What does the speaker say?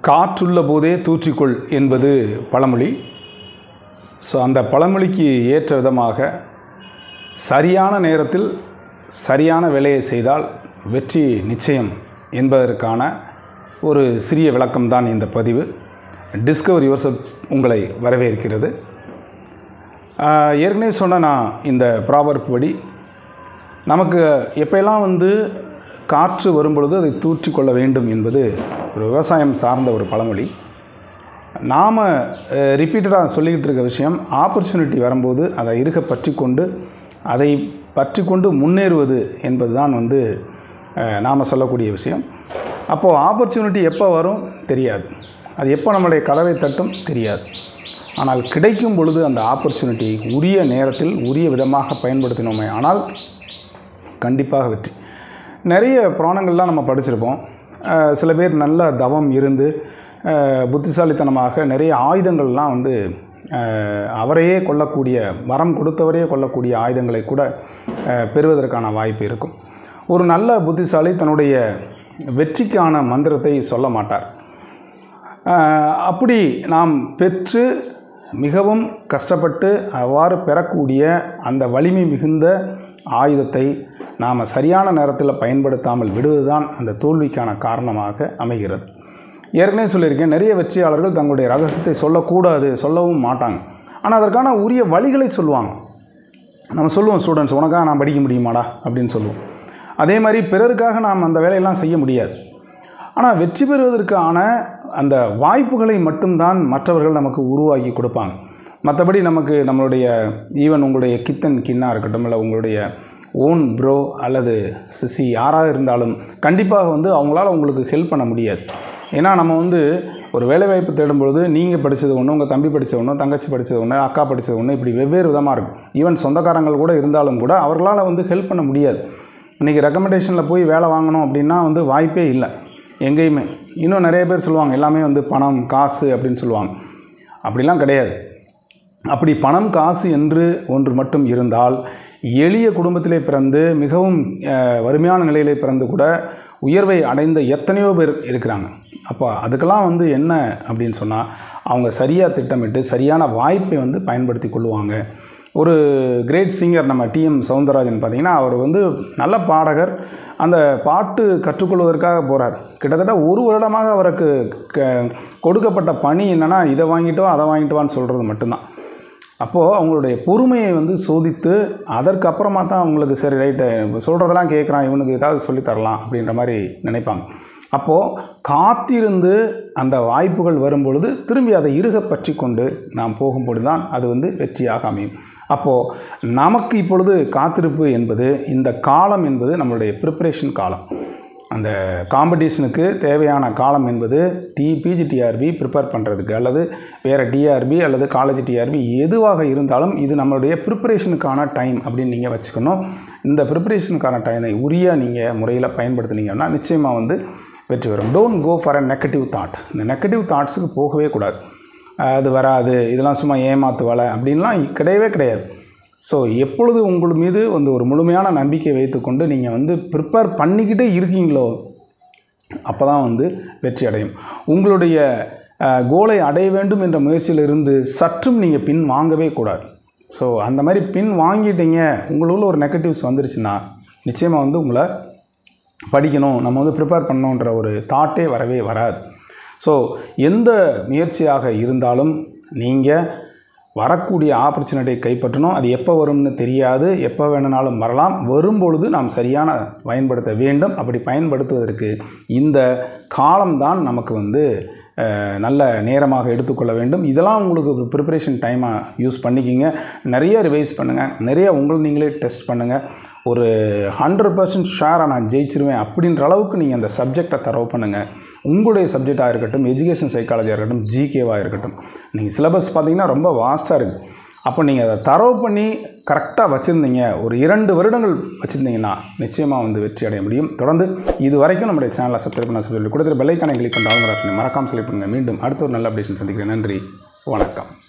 காற்றுள்ள போதே தூற்றிக்கொள் என்பது பழமொழி. ஸோ அந்த பழமொழிக்கு ஏற்ற விதமாக சரியான நேரத்தில் சரியான வேலையை செய்தால் வெற்றி நிச்சயம் என்பதற்கான ஒரு சிறிய விளக்கம்தான் இந்த பதிவு. டிஸ்கவர் யுவர்செல்ஃப் உங்களை வரவேற்கிறது. ஏற்கனவே சொன்ன நான் இந்த ப்ராவர்ப் படி நமக்கு எப்பெல்லாம் காற்று வரும்பொழுது அதை தூற்றிக்கொள்ள வேண்டும் என்பது ஒரு விவசாயம் சார்ந்த ஒரு பழமொழி. நாம் ரிப்பீட்டடாக சொல்லிக்கிட்டு இருக்க விஷயம், ஆப்பர்ச்சுனிட்டி வரும்போது அதை இருக்க பற்றி கொண்டு முன்னேறுவது என்பது தான் நாம் சொல்லக்கூடிய விஷயம். அப்போது ஆப்பர்ச்சுனிட்டி எப்போ வரும் தெரியாது, அது எப்போ நம்மளுடைய கதவை தட்டும் தெரியாது. ஆனால் கிடைக்கும் பொழுது அந்த ஆப்பர்ச்சுனிட்டி உரிய நேரத்தில் உரிய விதமாக பயன்படுத்தினோமே ஆனால் கண்டிப்பாக வெற்றி. நிறைய புராணங்கள்லாம் நம்ம படிச்சிருப்போம். சில பேர் நல்ல தவம் இருந்து புத்திசாலித்தனமாக நிறைய ஆயுதங்கள்லாம் அவரையே கொல்லக்கூடிய, வரம் கொடுத்தவரையே கொல்லக்கூடிய ஆயுதங்களை கூட பெறுவதற்கான வாய்ப்பு இருக்கும். ஒரு நல்ல புத்திசாலி தன்னுடைய வெற்றிக்கான மந்திரத்தை சொல்ல மாட்டார். அப்படி நாம் பெற்று மிகவும் கஷ்டப்பட்டு அவ்வாறு பெறக்கூடிய அந்த வலிமை மிகுந்த ஆயுதத்தை நாம் சரியான நேரத்தில் பயன்படுத்தாமல் விடுவதுதான் அந்த தோல்விக்கான காரணமாக அமைகிறது. ஏற்கனவே சொல்லியிருக்கேன், நிறைய வெற்றியாளர்கள் தங்களுடைய ரகசியத்தை சொல்லக்கூடாது, சொல்லவும் மாட்டாங்க. ஆனால் அதற்கான உரிய வழிகளை சொல்லுவாங்க. நம்ம சொல்லுவோம், ஸ்டூடெண்ட்ஸ் உனக்காக நான் படிக்க முடியுமாடா அப்படின்னு சொல்லுவோம். அதே மாதிரி பிறருக்காக நாம் அந்த வேலையெல்லாம் செய்ய முடியாது. ஆனால் வெற்றி பெறுவதற்கான அந்த வாய்ப்புகளை மட்டும்தான் மற்றவர்கள் நமக்கு உருவாக்கி கொடுப்பாங்க. மற்றபடி நமக்கு நம்மளுடைய ஈவன் உங்களுடைய கின்னாக இருக்கட்டும், இல்லை உங்களுடைய ஓன் ப்ரோ அல்லது சிசி யாராக இருந்தாலும் கண்டிப்பாக அவங்களால உங்களுக்கு ஹெல்ப் பண்ண முடியாது. ஏன்னா நம்ம ஒரு வேலைவாய்ப்பு தேடும்பொழுது நீங்கள் படித்தது ஒன்று, உங்கள் தம்பி படித்தது ஒன்று, தங்கச்சி படித்தது ஒன்று, அக்கா படித்தது ஒன்று, இப்படி வெவ்வேறு விதமாக இருக்கும். ஈவன் சொந்தக்காரங்கள் கூட இருந்தாலும் கூட அவர்களால் ஹெல்ப் பண்ண முடியாது. இன்றைக்கி ரெக்கமெண்டேஷனில் போய் வேலை வாங்கணும் அப்படின்னா வாய்ப்பே இல்லை எங்கேயுமே. இன்னும் நிறைய பேர் சொல்லுவாங்க எல்லாமே பணம் காசு அப்படின்னு சொல்லுவாங்க. அப்படிலாம் கிடையாது. அப்படி பணம் காசு என்று ஒன்று மட்டும் இருந்தால் எளிய குடும்பத்திலே பிறந்து மிகவும் வறுமையான நிலையிலே பிறந்து கூட உயர்வை அடைந்த எத்தனையோ பேர் இருக்கிறாங்க. அப்போ அதுக்கெல்லாம் என்ன அப்படின்னு சொன்னால் அவங்க சரியாக திட்டமிட்டு சரியான வாய்ப்பை பயன்படுத்தி கொள்ளுவாங்க. ஒரு கிரேட் சிங்கர் நம்ம டிஎம் சௌந்தரராஜன் பார்த்திங்கன்னா, அவர் நல்ல பாடகர். அந்த பாட்டு கற்றுக்கொள்வதற்காக போகிறார். கிட்டத்தட்ட ஒரு வருடமாக அவருக்கு கொடுக்கப்பட்ட பணி என்னென்னா, இதை வாங்கிட்டோ அதை வாங்கிட்டோவான்னு சொல்கிறது மட்டும்தான். அப்போது அவங்களுடைய பொறுமையை சோதித்து அதற்கப்புறமா தான் அவங்களுக்கு சரி ரைட்டு சொல்கிறதெல்லாம் கேட்குறான், இவனுக்கு ஏதாவது சொல்லித்தரலாம் அப்படின்ற மாதிரி நினைப்பாங்க. அப்போது காத்திருந்து அந்த வாய்ப்புகள் வரும்பொழுது திரும்பி அதை இறுக பற்றி கொண்டு நாம் போகும்பொழுது தான் அது வெற்றியாக அமையும். அப்போது நமக்கு இப்பொழுது காத்திருப்பு என்பது, இந்த காலம் என்பது நம்மளுடைய ப்ரிப்பரேஷன் காலம். அந்த காம்படிஷனுக்கு தேவையான காலம் என்பது பிஜிடிஆர்பி ப்ரிப்பேர் பண்ணுறதுக்கு, அல்லது வேறு டிஆர்பி அல்லது காலேஜ் டிஆர்பி எதுவாக இருந்தாலும் இது நம்மளுடைய ப்ரிப்பரேஷனுக்கான டைம் அப்படின்னு நீங்கள் வச்சுக்கணும். இந்த ப்ரிப்பரேஷனுக்கான டைமை உரிய நீங்கள் முறையில் பயன்படுத்தினீங்கன்னா நிச்சயமாக வெற்றி வரும். Don't go for a negative thought. இந்த நெகட்டிவ் தாட்ஸுக்கு போகவே கூடாது. அது வராது, இதெல்லாம் சும்மா ஏமாத்து வேலை அப்படின்லாம் கிடையவே கிடையாது. ஸோ எப்பொழுது உங்கள் மீது ஒரு முழுமையான நம்பிக்கை வைத்துக்கொண்டு நீங்கள் ப்ரிப்பேர் பண்ணிக்கிட்டே இருக்கீங்களோ அப்போ தான் வெற்றி அடையும். உங்களுடைய கோலை அடைய வேண்டும் என்ற முயற்சியிலிருந்து சற்றும் நீங்கள் பின் வாங்கவே கூடாது. ஸோ அந்த மாதிரி பின் வாங்கிட்டீங்க, உங்களுக்குள்ள ஒரு நெகட்டிவ்ஸ் வந்துருச்சுன்னா நிச்சயமாக உங்களை படிக்கணும், நம்ம ப்ரிப்பேர் பண்ணணுன்ற ஒரு தாட்டே வரவே வராது. ஸோ எந்த முயற்சியாக இருந்தாலும் நீங்கள் வரக்கூடிய ஆப்பர்ச்சுனிட்டியை கைப்பற்றணும். அது எப்போ வரும்னு தெரியாது, எப்போ வேணுனாலும் வரலாம். வரும்பொழுது நாம் சரியான பயன்படுத்த வேண்டும். அப்படி பயன்படுத்துவதற்கு இந்த காலம்தான் நமக்கு நல்ல நேரமாக எடுத்துக்கொள்ள வேண்டும். இதெல்லாம் உங்களுக்கு ஒரு ப்ரிப்பரேஷன் டைமாக யூஸ் பண்ணிக்கிங்க. நிறைய ரிவைஸ் பண்ணுங்கள், நிறைய நீங்களே டெஸ்ட் பண்ணுங்கள். ஒரு 100% ஷேராக நான் ஜெயிச்சிருவேன் அப்படின்ற அளவுக்கு நீங்கள் அந்த சப்ஜெக்டை தரவு பண்ணுங்கள். உங்களுடைய சப்ஜெக்டாக இருக்கட்டும், எஜுகேஷன் சைக்காலஜியாக இருக்கட்டும், ஜிகேவாக இருக்கட்டும், நீங்கள் சிலபஸ் பார்த்திங்கன்னா ரொம்ப வாஸ்ட்டாக இருக்குது. அப்போ நீங்கள் அதை தரவு பண்ணி கரெக்டாக வச்சுருந்தீங்க, ஒரு 2 வருடங்கள் வச்சுருந்தீங்கன்னா நிச்சயமாக வெற்றி அடைய முடியும். தொடர்ந்து இது வரைக்கும் நம்முடைய சேனலை சப்ஸ்கிரைப் பண்ண கொடுத்துட்டு பெல் ஐக்கானை கிளிக் பண்ணுற மறக்காமல் செலக்ட் பண்ணுங்கள். மீண்டும் அடுத்த ஒரு நல்ல அப்டேஷன் சந்திக்கிறேன். நன்றி, வணக்கம்.